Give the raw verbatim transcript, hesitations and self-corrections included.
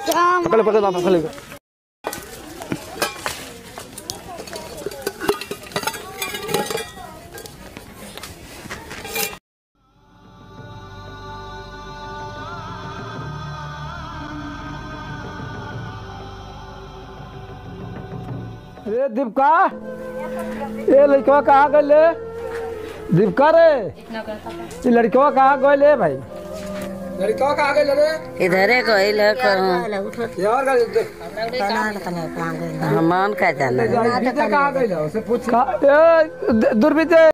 पकड़ पकड़ पकड़ अरे दीपका ये लड़का कहाँ गए ले? दीपका रे ये लड़का कहाँ गए ले भाई? लड़का कहाँ गए रे? इधर है कोई लड़का यार हमान का जाना कहाँ गए? उसे पूछ दुर्बीते